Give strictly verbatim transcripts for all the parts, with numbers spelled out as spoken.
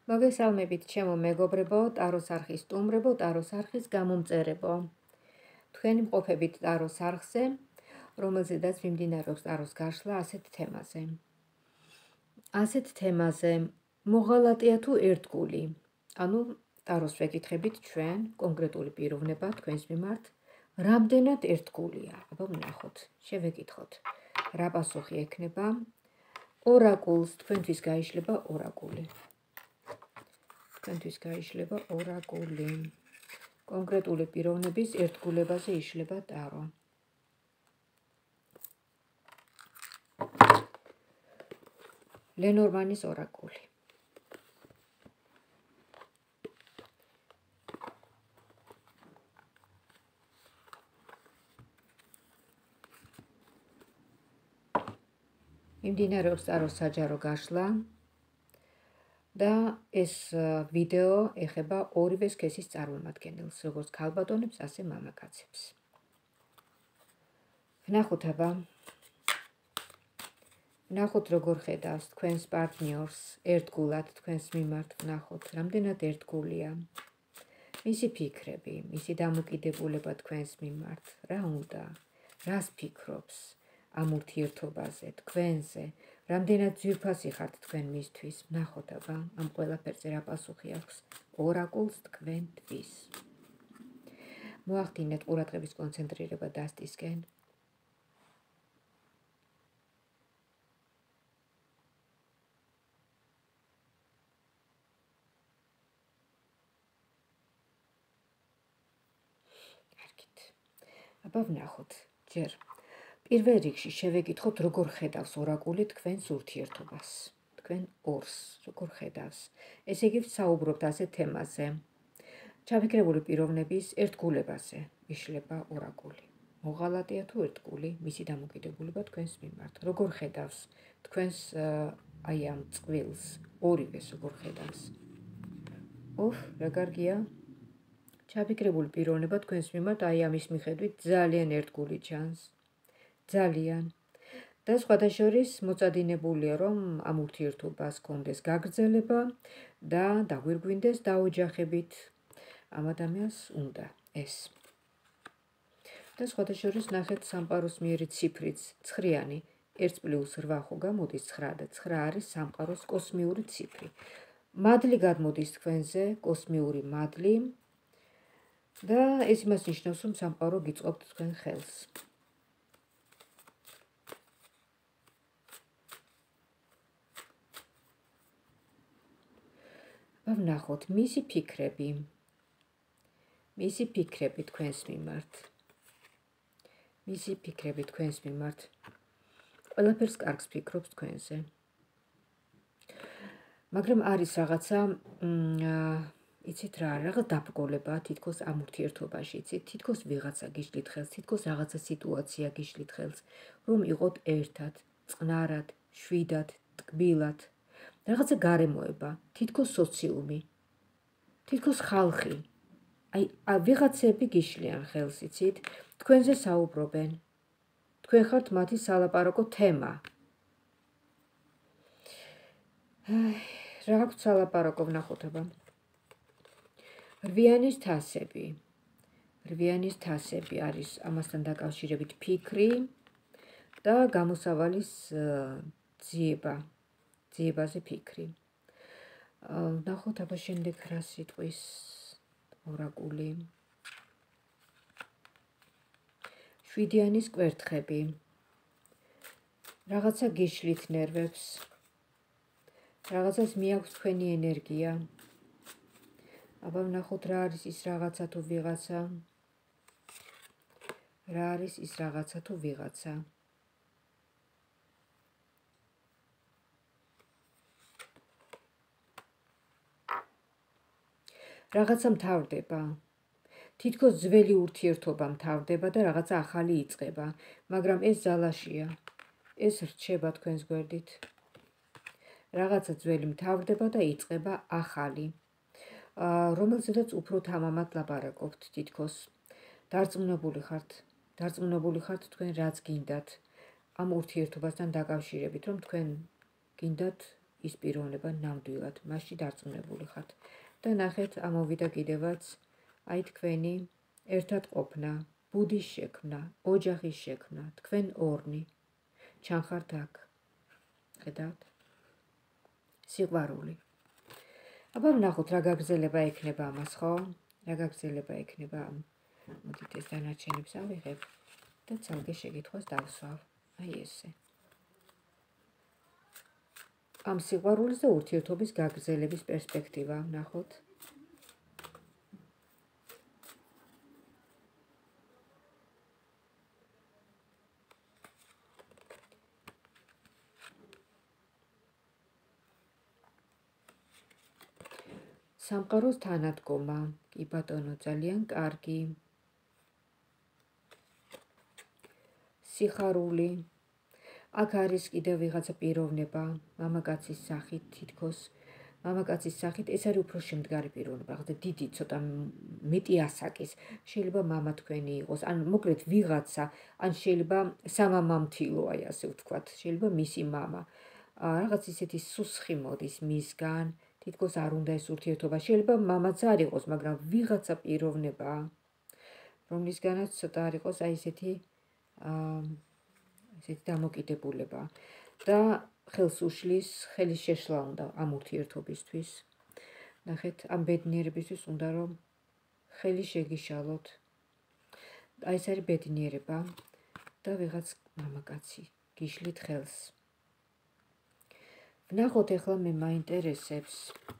მოგესალმებით, ჩემო მეგობრებო, ტაროს არხის სტუმრებო, ტაროს არხის გამომწერებო. თქვენი მყოფებით ტაროს არხზე, რომელზედაც მიმდინარეობს ტაროს გაშლა ასეთ თემაზე. ასეთ თემაზე მოღალატეა თუ ერთგული. ანუ ტაროს ვეკითხებით ჩვენ, კონკრეტული პიროვნება თქვენს მიმართ, რამდენად ერთგულია? აბა ვნახოთ, შევეკითხოთ. რა პასუხი ექნება? ორაკულს თქვენთვის გაიშლება ორაკული. თქვენთვის გაიშლება ორაკული. კონკრეტული პიროვნების ერთგულებაზე იშლება ტარო. ლენორმანის ორაკული. მიმდინარეობს ტაროს საჯარო გაშლა და ეს ვიდეო ეხება ორივე სქესის წარმომადგენელს, როგორც ქალბატონებს, ასე მამაკაცებს. ვნახოთ აბა. ვნახოთ როგორ ხედავს თქვენს პარტნიორს ერთგულად თქვენს მიმართ, ვნახოთ რამდენად ერთგულია. მისი ფიქრები, მისი დამოკიდებულება თქვენს მიმართ, რა უნდა, რას ფიქრობს ამ ურთიერთობაზე, თქვენზე, რამდენად ძვირფასი ხართ თქვენ მისთვის, ვნახოთ აბა, ამ ყველაფერზე რა პასუხი აქვს ორაკულს თქვენთვის. მოახდინეთ ყურადღების კონცენტრირება დასტისკენ. კარგით. აბა ვნახოთ, ჯერ პირველ რიგში შევეკითხოთ, როგორ ხედავს ორაკული თქვენს ურთიერთობას, თქვენ ორს, როგორ ხედავს. ესე იგი, საუბრობთ ასეთ თემაზე. ჩაფიქრებული პიროვნების ერთგულებაზე იშლება ორაკული. მოღალატეა თუ ერთგული, მისი დამოკიდებულება თქვენს მიმართ. როგორ ხედავს თქვენს აი ამ წყვილს, ორივეს როგორ ხედავს. ოჰ, რა კარგია. ჩაფიქრებული პიროვნება თქვენს მიმართ აი ამის მიხედვით ძალიან ერთგული ჩანს. ძალიან. და სხვადასხვა მოწადინებულია, რომ ამ ურთიერთობას კონდეს გაგრძელება და დაგვირგვინდეს დაოჯახებით. ამ ადამიანს უნდა ეს. და სხვადასხვა ნახეთ სამყაროს მიერი ციფრიც, ცხრიანი, ერთ პლუს რვა ხო გამოდის ცხრა და ცხრა არის სამყაროს კოსმიური ციფრი. მადლი გადმოდის თქვენზე, კოსმიური მადლი. და ეს იმას ნიშნავს, რომ სამყარო გიწყობთ თქვენ ხელს. ვნახოთ მისი ფიქრები. მისი ფიქრები თქვენს მიმართ. მისი ფიქრები თქვენს მიმართ. ყველაფერს კარგს ფიქრობს თქვენზე. მაგრამ არის რაღაცა, იცით რა, რაღაც დაბრკოლება თითქოს ამ ურთიერთობაში, იცით, თითქოს ვიღაცა გიშლით ხელს, თითქოს რაღაცა სიტუაცია გიშლით ხელს, რომ იყოთ ერთად, წყნარად, შვიდად, ტკბილად. რაღაცა გარემოება, თითქოს სოციუმი, თითქოს ხალხი. აი, ვიღაცები გიშლიან ხელს, იცით, თქვენზე საუბრობენ. თქვენ ხართ მათი სალაპარაკო თემა. რა აქვს სალაპარაკო, ვნახოთ აბა. რვიანის თასები. რვიანის თასები არის ამასთან დაკავშირებით ფიქრი და გამოსავალის ძიება. ძიებაზე ფიქრი. ვნახოთ აბა შემდეგ რა სიტყვის ორაკული. შვიდიანის კვერთხები. რაღაცა გიშლით ნერვებს. რაღაცას მიაქვს თქვენი ენერგია. აბა ვნახოთ რა არის ის რაღაცა თუ ვიღაცა. რა არის ის რაღაცა თუ ვიღაცა. რაღაცა მთავრდება. თითქოს ძველი ურთიერთობა მთავრდება და რაღაცა ახალი იწყება, მაგრამ ეს ძალაშია. ეს რჩება თქვენს გვერდით. რაღაცა ძველი მთავრდება და იწყება ახალი. რომელზედაც უფრო თამამად ლაპარაკობთ თითქოს. დარწმუნებული ხართ, დარწმუნებული ხართ თქვენ რაც გინდათ ამ ურთიერთობასთან დაკავშირებით, რომ თქვენ გინდათ ის პიროვნება ნამდვილად მასში დარწმუნებული ხართ. და ნახეთ, ამოვიდა კიდევაც აი თქვენი ერთად ყოფნა, ბუდის შექმნა, ოჯახის შექმნა, თქვენ ორნი ჩანხართ აქ. ხედავთ? სიყვარული. აბა ვნახოთ რა გაგრძელება ექნება ამას, ხო? რა გაგრძელება ექნება ამ. მოდით ეს დანარჩენებს ავიღებ და ცალკე შეკითხვას დავსვავ. აი ესე. ამ სიყვარულის და ურთიერთობის გაგრძელების პერსპექტივა ვნახოთ. სამყაროს თანადგომა, კი ბატონო, ძალიან კარგი. სიხარული. აქ არის კიდევ ვიღაცა პიროვნება, მამაკაცის სახით თითქოს, მამაკაცის სახით, ეს არის უფრო შემდგარი პიროვნება, ხოდა დიდი, ცოტა მეტი ასაკის, შეიძლება მამა თქვენი იყოს, ან მოკლედ ვიღაცა, ან შეიძლება სამამამთილო, აი ასე ვთქვათ, შეიძლება მისი მამა. რაღაც ისეთი სუსხი მოდის მისგან, თითქოს არ უნდა ეს ურთიერთობა, შეიძლება მამაც არ იყოს, მაგრამ ვიღაცა პიროვნება, რომლისგანაც ცოტა არ იყოს აი ესეთი ესეთი დამოკიდებულება და ხელს უშლის, ხელის შეშლა უნდა ამ ურთიერთობისთვის. ნახეთ, ამ ბედნიერებისთვის უნდა რომ ხელი შეგიშალოთ. აი ეს არის ბედნიერება და ვიღაც მამაკაცი გიშლით ხელს. ვნახოთ ახლა მე მაინტერესებს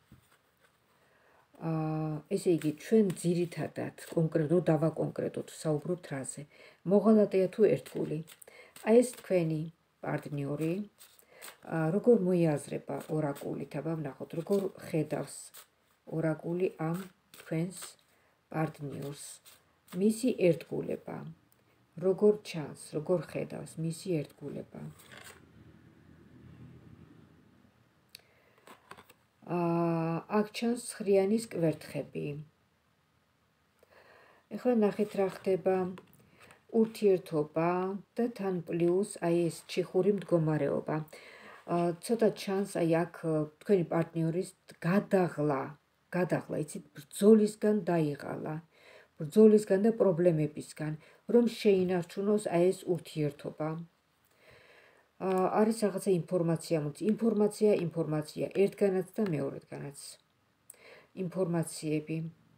ესე იგი ჩვენ ძირითადად კონკრეტულად დავაკონკრეტოთ, საუბრობთ რაზე. მოღალატეა თუ ერთგული. აი ეს თქვენი პარტნიორი როგორ მოიაზრება ორაკულით, აბა ვნახოთ, როგორ ხედავს ორაკული ამ თქვენს პარტნიორს, მისი ერთგულება, როგორ ჩანს, როგორ ხედავს მისი ერთგულება. აქ ჩანს ცხრიანის კვერთხები. ეხლა ნახეთ რა ხდება ურთიერთობა და თან პლუს აი ეს ჩიხური მდგომარეობა. ცოტა ჩანს აი აქ თქვენი პარტნიორის გადაღლა, გადაღლა, იცით, ბრძოლისგან დაიღალა, ბრძოლისგან და პრობლემებისგან, რომ შეინარჩუნოს აი ეს ურთიერთობა. არის რაღაცა ინფორმაცია, ინფორმაცია, ინფორმაცია, ერთგანაც და მეორედგანაც. ინფორმაციები.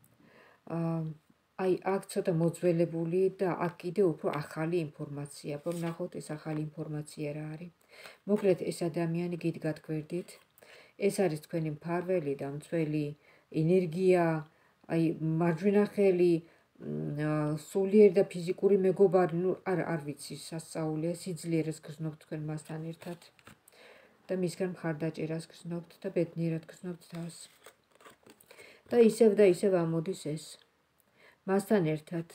აი აქ ცოტა მოძველებული და აქ კიდე უფრო ახალი ინფორმაცია. ვნახოთ ეს ახალი ინფორმაცია რა არის. მოკლედ ეს ადამიანი გიდგათ გვერდით. ეს არის თქვენი მფარველი და მცველი ენერგია, აი მარჯვენა ხელი, სულიერ და ფიზიკური მეგობარი, ნუ არ არ ვიცი, სასწაულია, სიძლიერეს გრძნობთ თქვენ მასთან ერთად და მისგან მხარდაჭერას გრძნობთ და ბედნიერად გრძნობთ თავს. და ისევ და ისევ ამოდის ეს მასთან ერთად.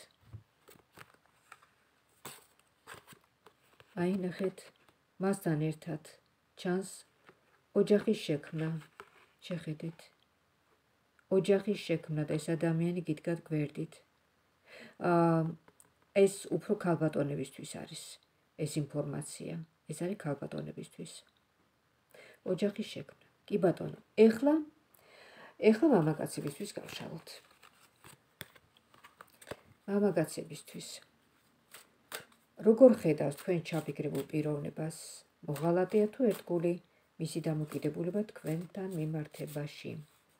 აი ნახეთ, მასთან ერთად ჩანს ოჯახის შექმნა. შეხედეთ. ოჯახის შექმნა და ეს ადამიანი გიდგათ გვერდით. ეს უფრო ქალბატონებისთვის არის ეს ინფორმაცია. ეს არის ქალბატონებისთვის. ოჯახის შექმნა. კი ბატონო, ეხლა ეხლა მამაკაცებისთვის გავშალოთ. მამაკაცებისთვის. როგორ ხედავს თქვენ ჩაფიქრებულ პიროვნებას? მოღალატეა თუ ერთგული? მისი დამოკიდებულება თქვენთან მიმართებაში.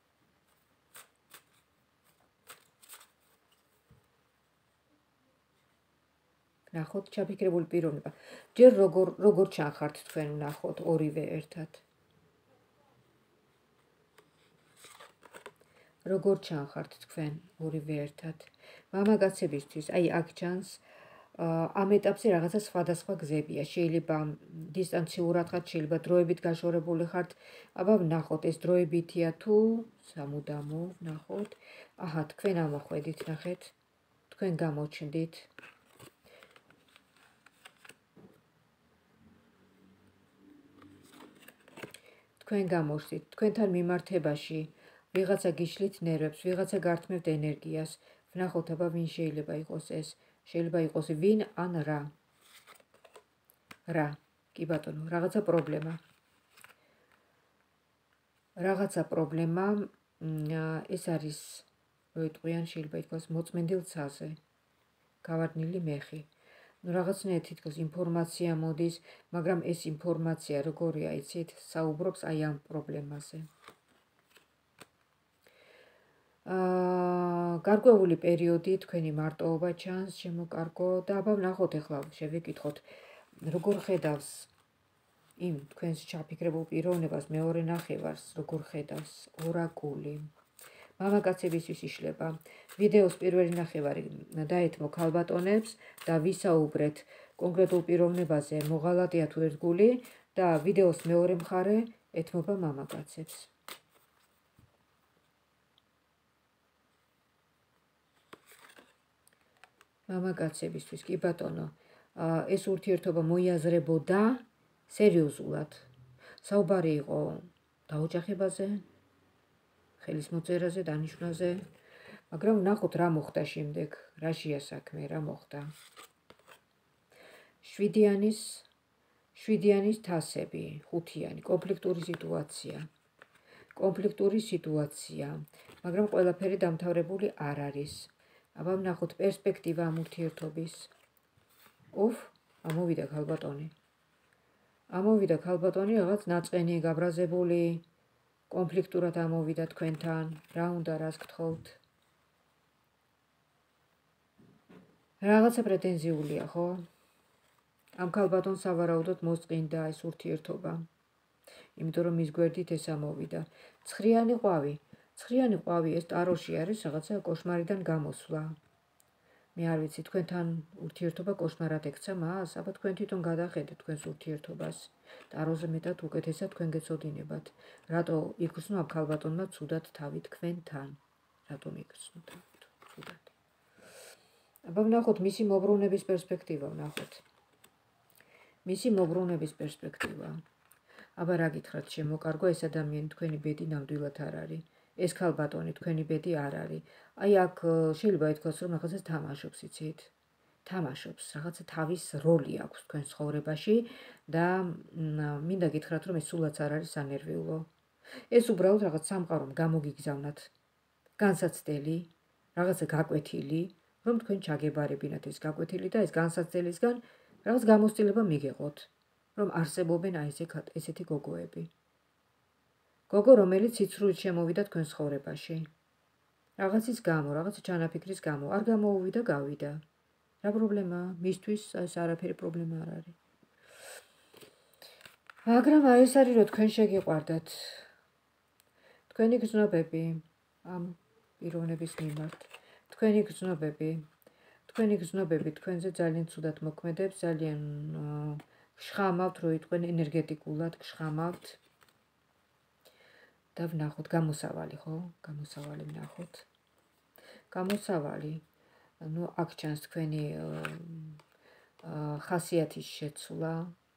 ნახოთ ჩაფიქრებული პიროვნება. ჯერ როგორ როგორ ჩანხართ თქვენ, ვნახოთ ორივე ერთად. როგორ ჩანხართ თქვენ ორივე ერთად. მამაკაცებისთვის, აი აქ ჩანს ამ ეტაპზე რაღაცა სხვადასხვა გზებია. შეიძლება დისტანციურად ხართ, შეიძლება დროებით გაშორებული ხართ. აბა ვნახოთ ეს დროებითია თუ სამუდამო, ვნახოთ. აჰა, თქვენ ამოხვედით, ნახეთ. თქვენ გამოჩნდით. თქვენ გამოჩნდით, თქვენთან მიმართებაში ვიღაცა გიშლით ნერვებს, ვიღაცა გართმევთ ენერგიას. ვნახოთ, აბა ვინ შეიძლება იყოს ეს? შეიძლება იყოს ვინ ან რა. რა, კი ბატონო, რაღაცა პრობლემა. რაღაცა პრობლემა, ეს არის როიტყვიან შეიძლება ითქვას მოწმენდილ ცაზე, გავარდნილი მეხი. ნუ რაღაცნაირად თითქოს ინფორმაცია მოდის, მაგრამ ეს ინფორმაცია როგორია, იცით, საუბრობს აი ამ პრობლემაზე. აა გარკვეული პერიოდი თქვენი მარტოობა ჩანს, შემოკარგო და აბა ვნახოთ ახლა შევეკითხოთ, როგორ ხედავს იმ თქვენს ჩაფიქრებულ პიროვნებას მეორე ნახევარს, როგორ ხედავს ორაკული. მამაკაცებისთვის იშლება. ვიდეოს პირველი ნახევარი დაეთმო ქალბატონებს და ვისაუბრეთ კონკრეტულ პიროვნებაზე, მოღალატეა თუ ერთგული და ვიდეოს მეორე მხარე ეთმობა მამაკაცებს. მამაკაცებისთვის კი ბატონო, ეს ურთიერთობა მოიაზრებოდა სერიოზულად. საუბარი იყო დაოჯახებაზე, ხელის მოწერაზე, დანიშვნაზე, მაგრამ ვნახოთ რა მოხდა შემდეგ, რაშია საქმე, რა მოხდა. შვიდიანის შვიდიანის თასები, ხუთიანი, კონფლიქტური სიტუაცია. კონფლიქტური სიტუაცია, მაგრამ ყველაფერი დამთავრებული არ არის. აბა ვნახოთ პერსპექტივა ამ ურთიერთობის. უფ, ამოვიდა ქალბატონი. ამოვიდა ქალბატონი, რაღაც ნაწყენი, გაბრაზებული, კონფლიქტურად ამოვიდა თქვენთან, რა უნდა, რას გთხოვთ? რაღაცა პრეტენზიულია, ხო? ამ ქალბატონს სავარაუდოდ მოსწყინდა ეს ურთიერთობა. იმიტომ რომ მის გვერდით ეს ამოვიდა. ცხრიანი ყვავი. ცხრიანი ყვავი ეს ტაროში არის რაღაცა კოშმარიდან გამოსვლა. მე არ ვიცი, თქვენთან ურთიერთობა კოშმარად ექცა მას, აბა თქვენ თვითონ გადახედეთ თქვენს ურთიერთობას. ტაროზე მეტად უკეთესად თქვენ გეცოდინებათ. რატო იგრძნო ამ ქალბატონმა ცუდად თავი თქვენთან? რატომ იგრძნო თავი ცუდად? აბა ვნახოთ მისი მობრუნების პერსპექტივა, ვნახოთ. მისი მობრუნების პერსპექტივა. აბა რა გითხრათ, შემოკარგო, ეს ადამიანი თქვენი ბედი ნამდვილად არ არის. ეს ქალბატონი თქვენი ბედი არ არის. აი აქ შეიძლება ითქვას, რომ რაღაცას თამაშობს, იცით? თამაშობს, რაღაცა თავის როლი აქვს თქვენ ცხოვრებაში და მინდა გითხრათ, რომ ეს სულაც არ არის სანერვიულო. ეს უბრალოდ რაღაც სამყარომ გამოგიგზავნათ განსაცდელი, რაღაცა გაკვეთილი, რომ თქვენ ჩაგებარებინათ ეს გაკვეთილი და ეს განსაცდელისგან რაღაც გამოცდილება მიგეღოთ, რომ არსებობენ აი ესეთი გოგოები. გოგო, რომელიც ციცრუით შემოვიდა თქვენ ცხოვრებაში. რაღაცის გამო, რაღაცა ჩანაფიქრის გამო, არ გამოუვიდა, გავიდა. რა პრობლემაა? მისთვის ეს არაფერი პრობლემა არ არის. მაგრამ აი ეს არის, რომ თქვენ შეგიყვარდათ. თქვენი გრძნობები ამ პიროვნების მიმართ, თქვენი გრძნობები, თქვენი გრძნობები თქვენზე ძალიან ცუდად მოქმედებს, ძალიან გშხამავთ, რო იტყვენ ენერგეტიკულად გშხამავთ. და ვნახოთ გამოსავალი, ხო? გამოსავალი ვნახოთ. გამოსავალი. ნუ აქ ჩანს თქვენი ხასიათის შეცვლა.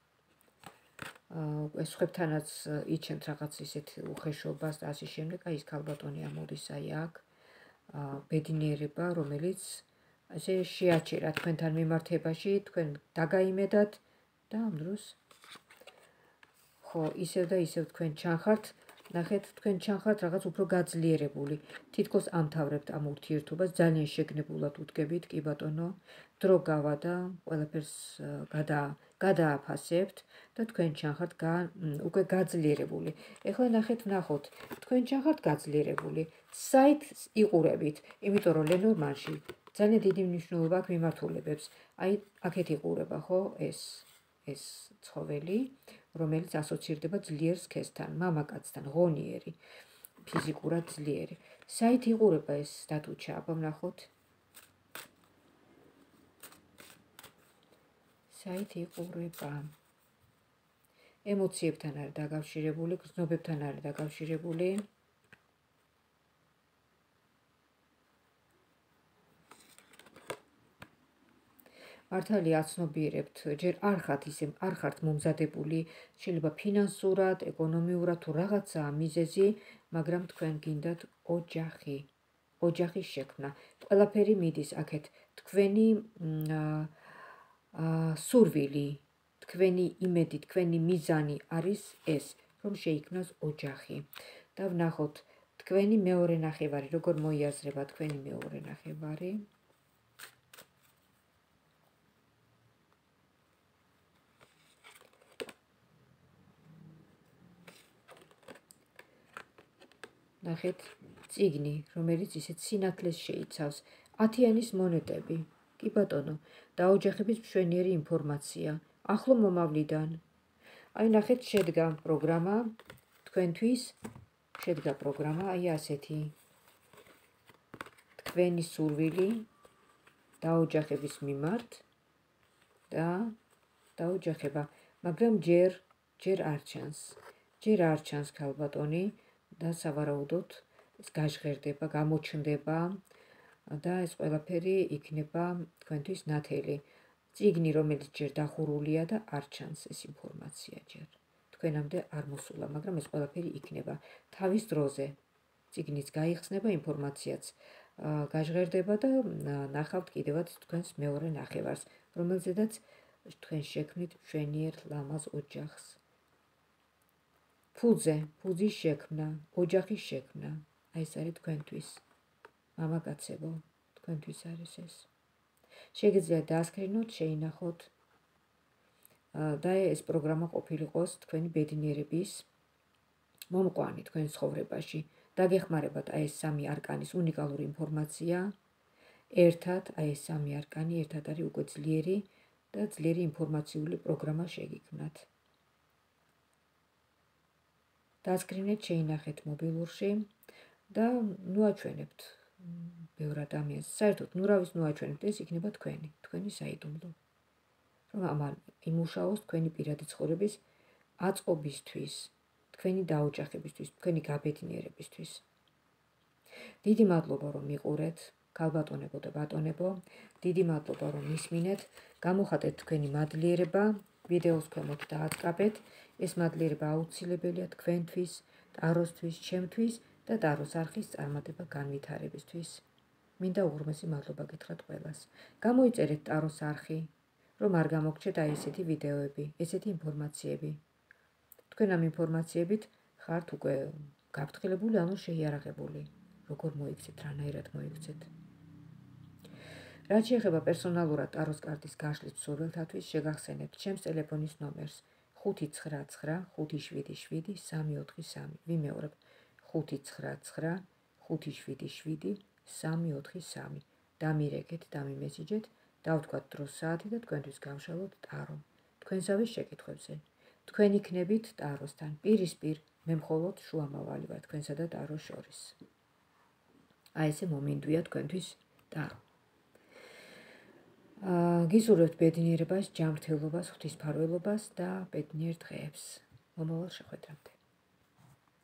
ეს სხვებთანაც იჩენთ რაღაც ისეთ უხეშობას და ასე შემდეგ, აი ეს ქალბატონი ამოდის აი აქ. ბედნიერება, რომელიც ასე შეაჩერა თქვენთან მიმართებაში, თქვენ დაგაიმედათ და ამ დროს ხო, ისევ და ისევ თქვენ ჩანხართ, ნახეთ, თქვენ ჩანხართ რაღაც უფრო გაძლიერებული. თითქოს ამთავრებთ ამ ურთიერთობას, ძალიან შეგნებულად უდგებით, კი ბატონო, დრო გავადა, ყველაფერს გადააფასებთ და თქვენ ჩანხართ უკვე გაძლიერებული. ეხლა ნახეთ, ვნახოთ, თქვენ ჩანხართ გაძლიერებული. საით იყურებით, იმიტომ რომ ლენორმანში ძალიან დიდი მნიშვნელობა აქვს მიმართულებებს. აი, აქეთ იყურება, ხო, ეს ეს ცხოველი, რომელიც ასოცირდება ძლიერ სქესთან, მამაკაცთან, ღონიერი, ფიზიკურად ძლიერი. საით იყურება ეს სტატუჩა, აბა ვნახოთ. საით იყურება. ემოციებთან არის დაკავშირებული, გრძნობებთან არის დაკავშირებული. მართალია აცნობიერებთ, ჯერ არ ხართ ისე არ ხართ მომზადებული, შეიძლება ფინანსურად, ეკონომიურად თუ რაღაცა მიზეზი, მაგრამ თქვენ გინდათ ოჯახი, ოჯახის შექმნა. ყველაფერი მიდის აქეთ, თქვენი სურვილი, თქვენი იმედი, თქვენი მიზანი არის ეს, რომ შეიქმნას ოჯახი. და ვნახოთ თქვენი მეორე ნახევარი, როგორ მოიაზრება თქვენი მეორე ნახევარი. ნახეთ, წიგნი, რომელიც ისეთ სინათლეს შეიცავს, ათიანის მონეტები. კი ბატონო, დაოჯახების მშვენიერი ინფორმაცია, ახლო მომავლიდან. აი ნახეთ, შედგა პროგრამა თქვენთვის, შედგა პროგრამა, აი ასეთი. თქვენი სურვილი დაოჯახების მიმართ და დაოჯახება, მაგრამ ჯერ ჯერ არ ჩანს. ჯერ არ ჩანს ქალბატონი და სავარაუდოდ ეს გაჟღერდება, გამოჩნდება და ეს ყველაფერი იქნება თქვენთვის ნათელი. წიგნი, რომელიც ჯერ დახურულია და არ ჩანს ეს ინფორმაცია ჯერ. თქვენამდე არ მოსულა, მაგრამ ეს ყველაფერი იქნება თავის დროზე. წიგნიც გაიხსნება, ინფორმაციაც გაჟღერდება და ნახავთ კიდევაც თქვენს მეორე ნახევარს, რომელზედაც თქვენ შექმნით მშვენიერ ლამაზ ოჯახს. ფუძე, ფუძის შექმნა, ოჯახის შექმნა, აი ეს არის თქვენთვის. მამაკაცებო, თქვენთვის არის ეს. შეგიძლიათ დაასკრინოთ, შეინახოთ და ეს პროგრამა ყოფილიყოს თქვენი ბედნიერების მომყვანი თქვენ ცხოვრებაში. დაგეხმარებათ აი ეს სამი არკანის უნიკალური ინფორმაცია. ერთად, აი ეს სამი არკანი ერთად არის უკვე ძლიერი და ძლიერი ინფორმაციული პროგრამა შეგიქმნათ. დაასკრინეთ, შეინახეთ მობილურში და ნუაჩვენებთ ბევრ ადამიანს. საერთოდ ნურავის ნუაჩვენებთ, ეს იქნება თქვენი, თქვენი საიდუმლო. რომ ამან იმუშაოს თქვენი პირადი ცხოვრების აწყობისთვის, თქვენი დაოჯახებისთვის, თქვენი გაბედნიერებისთვის. დიდი მადლობა, რომ მიყურეთ, ქალბატონებო და ბატონებო, დიდი მადლობა, რომ მისმინეთ, გამოხატეთ თქვენი მადლიერება, ვიდეოს ქვემოთ დაატკაბეთ. ეს მადლიერება აუცილებელია თქვენთვის, ტაროსთვის, ჩემთვის და ტაროს არხის წარმატება განვითარებისთვის. მინდა უღრმესი მადლობა გითხრათ ყველას. გამოიწერეთ ტაროს არხი, რომ არ გამოგჩეთ აი ესეთი ვიდეოები, ესეთი ინფორმაციები. თქვენ ამ ინფორმაციებით ხართ უკვე გაფრთხილებული, ანუ შეიარაღებული. როგორ მოიქცეთ, რანაირად მოიქცეთ. რაც შეეხება პერსონალურად ტაროს კარტის გაშლის მსურველთათვის, შეგახსენებთ ჩემს ტელეფონის ნომერს ხუთი ცხრა ცხრა ხუთი შვიდი შვიდი სამი ოთხი სამი. ვიმეორებ ხუთი ცხრა ცხრა ხუთი შვიდი შვიდი სამი ოთხი სამი. დამირეკეთ, დამიმესიჯეთ, დავთქვათ დროს საათი და თქვენთვის გავშალოთ ტარო. თქვენსავე შეკითხვებზე. თქვენ იქნებით ტაროსთან, პირისპირ, მე მხოლოდ შუამავალი ვარ თქვენსა და ტაროს შორის. აი ესე მომინდვია თქვენთვის ტარო. გისურვებთ ბედნიერებას, ჯანმრთელობას, ღვთისმფარველობას და ბედნიერ დღეებს. მომავალ შეხვედრამდე.